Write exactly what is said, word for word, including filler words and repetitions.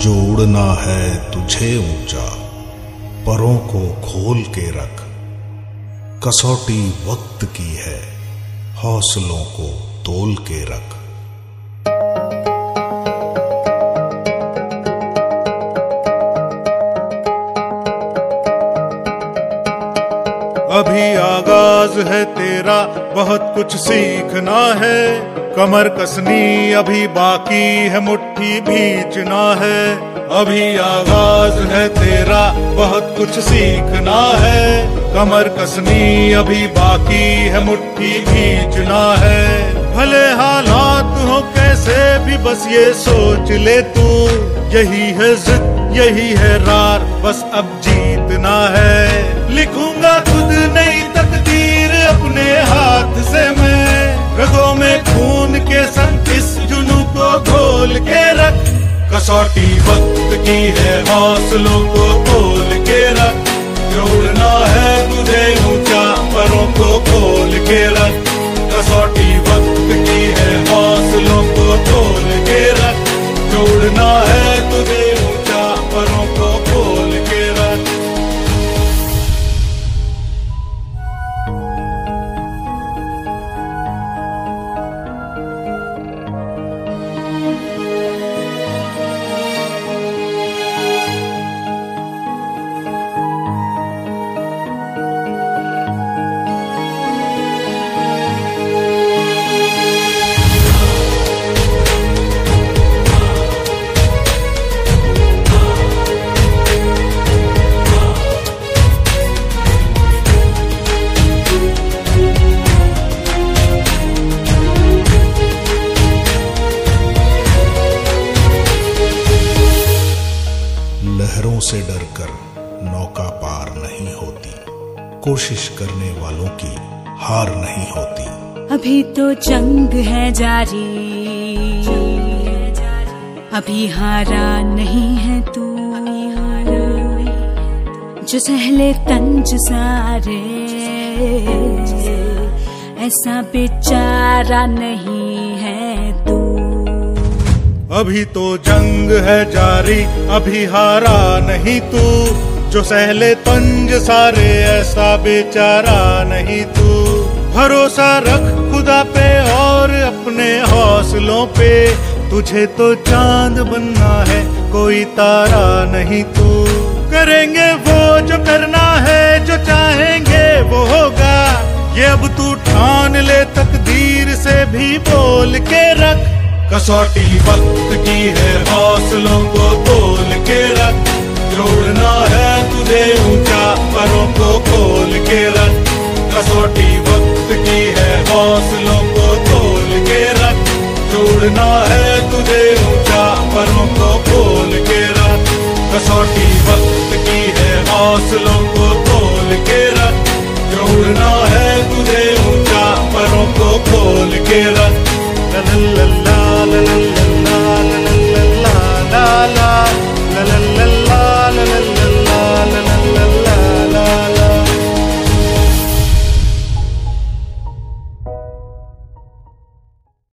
जो उड़ना है तुझे ऊंचा, परों को खोल के रख। कसौटी वक्त की है, हौसलों को तोल के रख। अभी आगाज है तेरा, बहुत कुछ सीखना है। कमर कसनी अभी बाकी है, मुट्ठी भींचना है। अभी आगाज है तेरा, बहुत कुछ सीखना है। कमर कसनी अभी बाकी है, मुट्ठी भींचना है। भले हालात हो कैसे भी, बस ये सोच ले तू, यही है जिद यही है रार, बस अब जीतना है। लिखूंगा खुद नई तकदीर अपने हाथ से मैं, रगों में खून के संग इस जुनू को घोल के रख। कसौटी वक्त की है, हौसलों को तोल के रख। जोड़ना है तुझे ऊंचा, परों को खोल के रख। कसौटी वक्त की है, हौसलों को तोल के रख। जोड़ना है तुझे ऊंचा, परों को खोल के रख। लहरों से डरकर नौका पार नहीं होती, कोशिश करने वालों की हार नहीं होती। अभी तो जंग है जारी, अभी हारा नहीं है तू। जो सहले तंज सारे, ऐसा बेचारा नहीं है तू। अभी तो जंग है जारी, अभी हारा नहीं तू। जो सहले तंज सारे, ऐसा बेचारा नहीं तू। भरोसा रख खुदा पे और अपने हौसलों पे, तुझे तो चांद बनना है, कोई तारा नहीं तू। करेंगे वो जो करना है, जो चाहेंगे वो होगा। ये अब तू ठान ले, तकदीर से भी बोल के रख। कसौटी वक्त की है, हौसलों को तोल के रख। जोड़ना है तुझे ऊंचा, परों को खोल के रख। कसौटी वक्त की है, हौसलों को तोल के रख। जोड़ना है तुझे ऊंचा, परों को खोल के रख। कसौटी वक्त की है, हौसलों को तोल के रख। जोड़ना है तुझे ऊंचा, परों को खोल के रख।